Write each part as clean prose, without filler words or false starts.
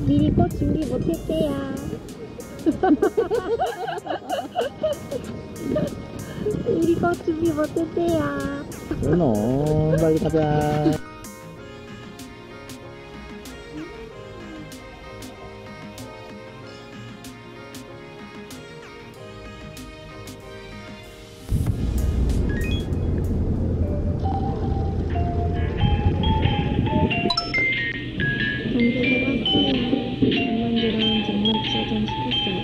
미리 꽃 준비 못했대요. 미리 꽃 준비 못했대요. 연호 빨리 가자. 장난기랑 장난치전 시켰어요.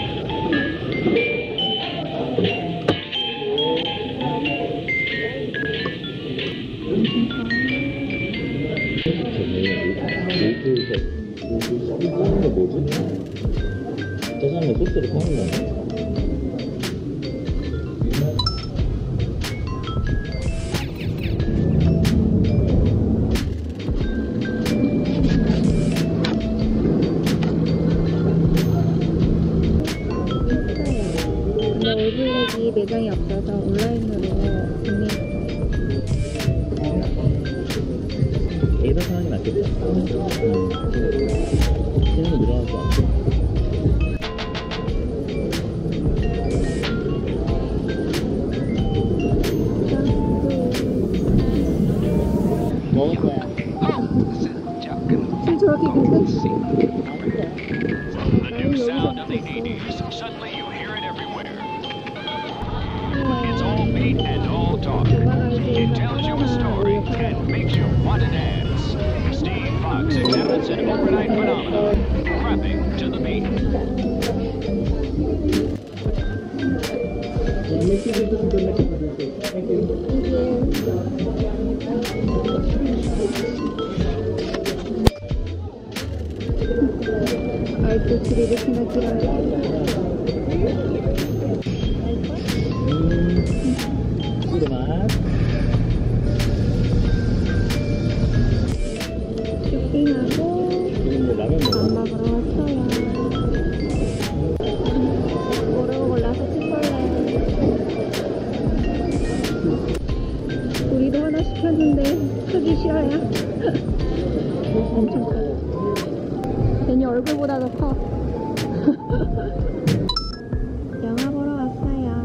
뭐지? 짜장면 소스를 파는 거야? 얼굴렉이 매장이 없어서 온라인으로 구매했어요. 여기다 사는 게 낫겠다. 시간이 늘어날 것 같아. 먹을 거야. 지금 저렇게 굉장히 The new sound of the 80s, suddenly you hear it everywhere. It's all beat and all talk. It tells you a story and makes you want to dance. Steve Fox examines an overnight phenomenon, rapping to the beat. 아이고 줄이 이렇게나 길어요. 쇼핑하고 밥 먹으러 왔어요. 뭐라고 골라서 치콜레. 우리도 하나 시켰는데 크기 싫어요. 엄청 커. 데니 얼굴보다 더 커. 영화 보러 왔어요.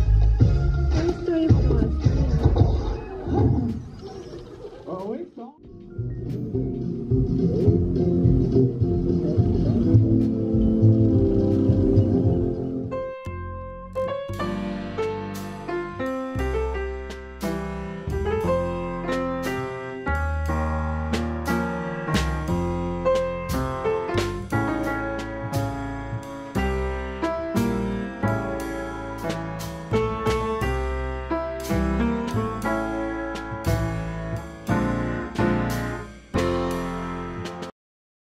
토이스토리 보러 왔어요.